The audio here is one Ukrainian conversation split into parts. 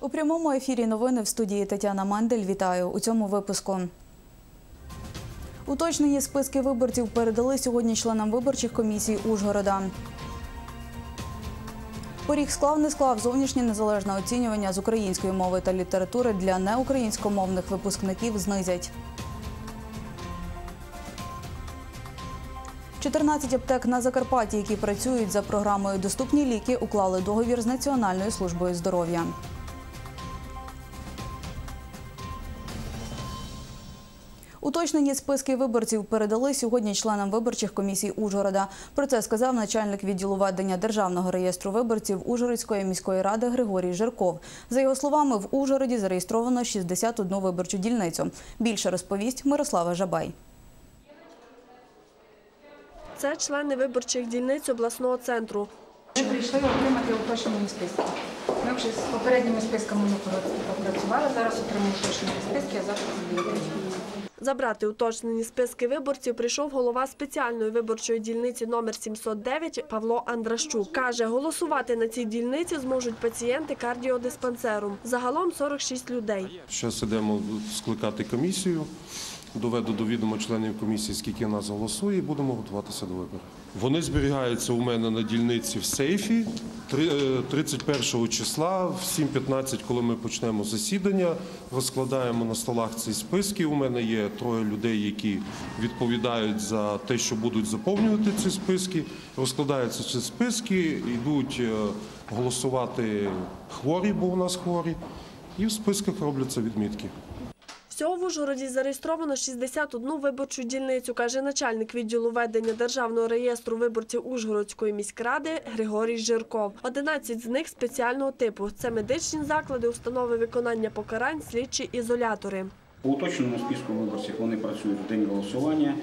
У прямому ефірі новини в студії Тетяна Мендель. Вітаю у цьому випуску. Уточнені списки виборців передали сьогодні членам виборчих комісій Ужгорода. Поріг склав-не склав зовнішнє незалежне оцінювання з української мови та літератури для неукраїнськомовних випускників знизять. 14 аптек на Закарпатті, які працюють за програмою «Доступні ліки», уклали договір з Національною службою здоров'я. Уточнені списки виборців передали сьогодні членам виборчих комісій Ужгорода. Про це сказав начальник відділу ведення Державного реєстру виборців Ужгородської міської ради Григорій Жирков. За його словами, в Ужгороді зареєстровано 61 виборчу дільницю. Більше розповість Мирослава Жабай. Це члени виборчих дільниць обласного центру. Ми прийшли отримати уточнені списки. Ми вже з попередніми списками попрацювали, зараз отримуємо уточнені списки, а завтра бюлетені. Забрати уточнені списки виборців прийшов голова спеціальної виборчої дільниці номер 709 Павло Андращук. Каже, голосувати на цій дільниці зможуть пацієнти кардіодиспансеру. Загалом 46 людей. Зараз йдемо скликати комісію. Доведу до відома членів комісії, скільки нас голосує, і будемо готуватися до виборів. Вони зберігаються у мене на дільниці в сейфі 31 числа, в 7:15, коли ми почнемо засідання, розкладаємо на столах ці списки. У мене є 3 людей, які відповідають за те, що будуть заповнювати ці списки. Розкладаються ці списки, йдуть голосувати хворі, бо у нас хворі, і в списках робляться відмітки. Всього в Ужгороді зареєстровано 61 виборчу дільницю, каже начальник відділу ведення Державного реєстру виборців Ужгородської міськради Григорій Жирков. 11 з них спеціального типу. Це медичні заклади, установи виконання покарань, слідчі ізолятори. По уточненому списку виборців вони працюють в день голосування,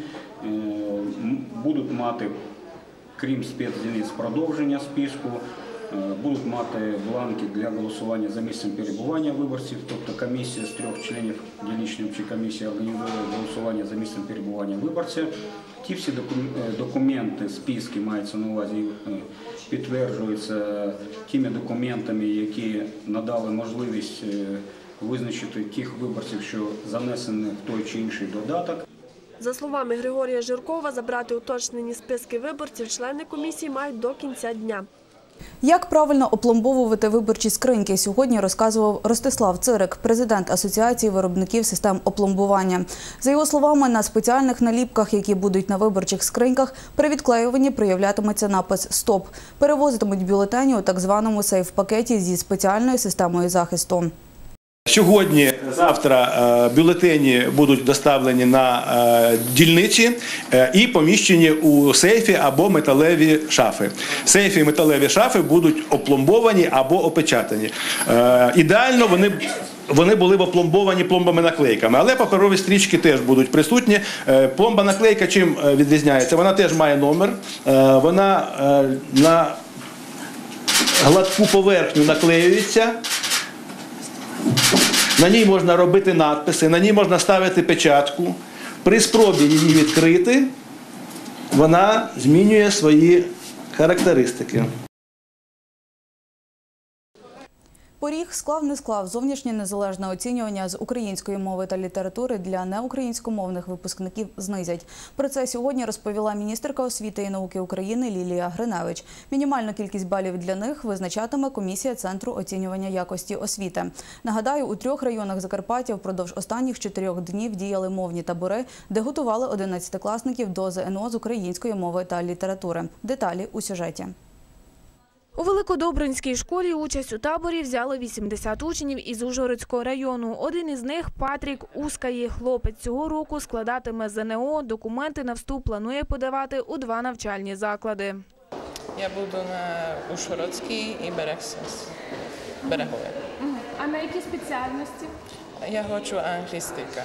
будуть мати, крім спецдільниць, продовження списку. Будуть мати бланки для голосування за місцем перебування виборців, тобто комісія з 3 членів дільничної комісії організує голосування за місцем перебування виборця. Ті всі документи, списки, мається на увазі, підтверджуються тими документами, які надали можливість визначити тих виборців, що занесені в той чи інший додаток. За словами Григорія Жиркова, забрати уточнені списки виборців члени комісії мають до кінця дня. Як правильно опломбовувати виборчі скриньки, сьогодні розказував Ростислав Цирик, президент Асоціації виробників систем опломбування. За його словами, на спеціальних наліпках, які будуть на виборчих скриньках, при відклеюванні проявлятиметься напис «Стоп». Перевозитимуть бюлетені у так званому сейф-пакеті зі спеціальною системою захисту. Сьогодні, завтра бюлетені будуть доставлені на дільниці і поміщені у сейфі або металеві шафи. Сейфи і металеві шафи будуть опломбовані або опечатані. Ідеально вони були б опломбовані пломбами-наклейками, але паперові стрічки теж будуть присутні. Пломба-наклейка чим відрізняється? Вона теж має номер, вона на гладку поверхню наклеюється. На ній можна робити надписи, на ній можна ставити печатку. При спробі її відкрити, вона змінює свої характеристики. Поріг склав-не склав зовнішнє незалежне оцінювання з української мови та літератури для неукраїнськомовних випускників знизять. Про це сьогодні розповіла міністерка освіти і науки України Лілія Гриневич. Мінімальну кількість балів для них визначатиме комісія Центру оцінювання якості освіти. Нагадаю, у 3 районах Закарпаття впродовж останніх 4 днів діяли мовні табори, де готували 11-класників до ЗНО з української мови та літератури. Деталі у сюжеті. У Великодобринській школі участь у таборі взяли 80 учнів із Ужгородського району. Один із них – Патрік Ускаї. Хлопець цього року складатиме ЗНО. Документи на вступ планує подавати у 2 навчальні заклади. Я буду на Ужгородській і Берегове. А на які спеціальності? Я хочу англістика,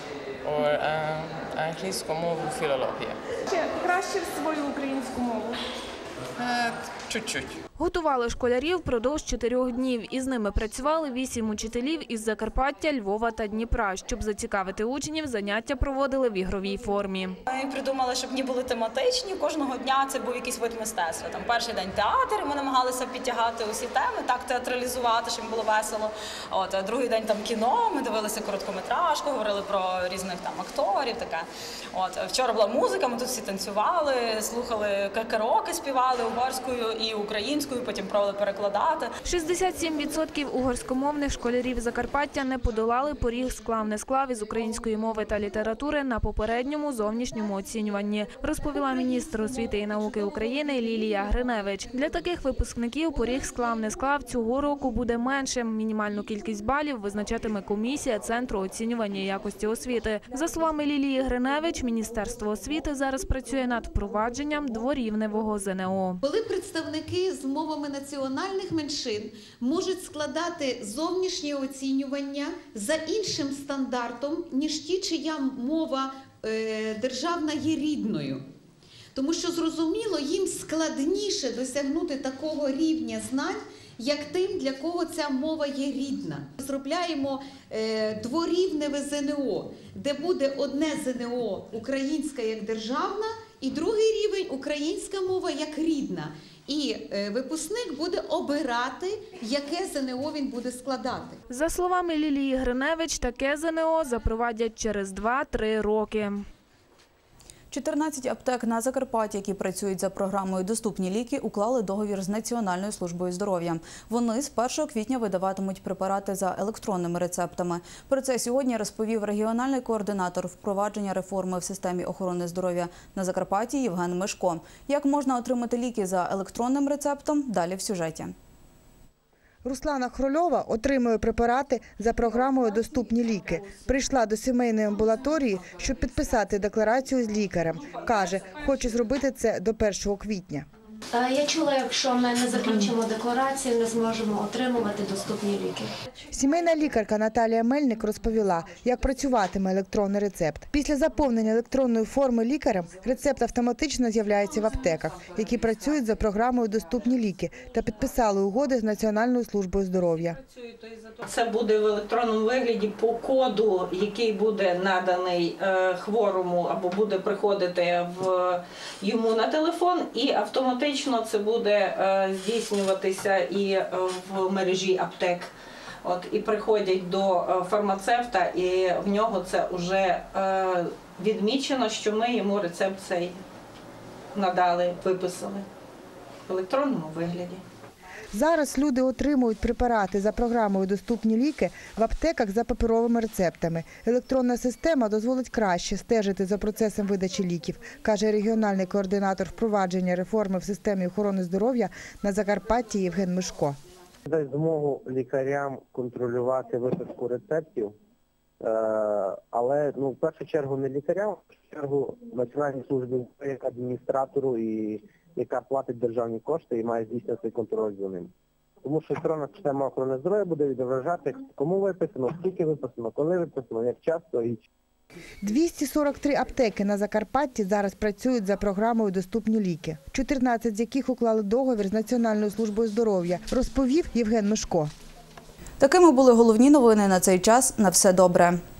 англійську мову, філологія. Чи покращив свою українську мову? Чуть-чуть. Готували школярів впродовж 4 днів. Із ними працювали 8 учителів із Закарпаття, Львова та Дніпра. Щоб зацікавити учнів, заняття проводили в ігровій формі. Ми придумали, щоб вони були тематичні. Кожного дня це був якийсь вид мистецтва. Там перший день театр, і ми намагалися підтягати усі теми, так театралізувати, щоб їм було весело. А другий день там кіно, ми дивилися короткометражку, говорили про різних там акторів. Таке. Вчора була музика, ми тут всі танцювали, слухали караоке, співали угорською і українською, потім пробували перекладати. 67% угорськомовних школярів Закарпаття не подолали поріг склав-не склав із української мови та літератури на попередньому зовнішньому оцінюванні, розповіла міністр освіти і науки України Лілія Гриневич. Для таких випускників поріг склав-не склав цього року буде меншим. Мінімальну кількість балів визначатиме комісія Центру оцінювання якості освіти. За словами Лілії Гриневич, Міністерство освіти зараз працює над впровадженням дворівневого ЗНО. Коли представники з мовами національних меншин можуть складати зовнішнє оцінювання за іншим стандартом, ніж ті, чия мова державна є рідною. Тому що, зрозуміло, їм складніше досягнути такого рівня знань, як тим, для кого ця мова є рідна. Зробляємо дворівневе ЗНО, де буде одне ЗНО українська як державна і другий рівень українська мова як рідна. І випускник буде обирати, яке ЗНО він буде складати. За словами Лілії Гриневич, таке ЗНО запровадять через 2-3 роки. 14 аптек на Закарпатті, які працюють за програмою «Доступні ліки», уклали договір з Національною службою здоров'я. Вони з 1 квітня видаватимуть препарати за електронними рецептами. Про це сьогодні розповів регіональний координатор впровадження реформи в системі охорони здоров'я на Закарпатті Євген Мишко. Як можна отримати ліки за електронним рецептом – далі в сюжеті. Руслана Хрольова отримує препарати за програмою «Доступні ліки». Прийшла до сімейної амбулаторії, щоб підписати декларацію з лікарем. Каже, хоче зробити це до 1 квітня. Я чула, якщо ми не закінчимо декларацію, не зможемо отримувати доступні ліки. Сімейна лікарка Наталія Мельник розповіла, як працюватиме електронний рецепт. Після заповнення електронної форми лікарем рецепт автоматично з'являється в аптеках, які працюють за програмою «Доступні ліки» та підписали угоди з Національною службою здоров'я. Це буде в електронному вигляді по коду, який буде наданий хворому або буде приходити йому на телефон, і автоматично це буде здійснюватися і в мережі аптек. І приходять до фармацевта, і в нього це вже відмічено, що ми йому рецепт цей надали, виписали в електронному вигляді. Зараз люди отримують препарати за програмою «Доступні ліки» в аптеках за паперовими рецептами. Електронна система дозволить краще стежити за процесом видачі ліків, каже регіональний координатор впровадження реформи в системі охорони здоров'я на Закарпатті Євген Мишко. Дасть змогу лікарям контролювати виписку рецептів, але в першу чергу не лікарям, в першу чергу Національній службі як адміністратору, яка платить державні кошти і має здійснювати контроль за ним. Тому що електронна система охорони здоров'я буде відображати, кому виписано, скільки виписано, коли виписано, як часто і 243 аптеки на Закарпатті зараз працюють за програмою «Доступні ліки», 14 з яких уклали договір з Національною службою здоров'я, розповів Євген Мишко. Такими були головні новини на цей час. На все добре.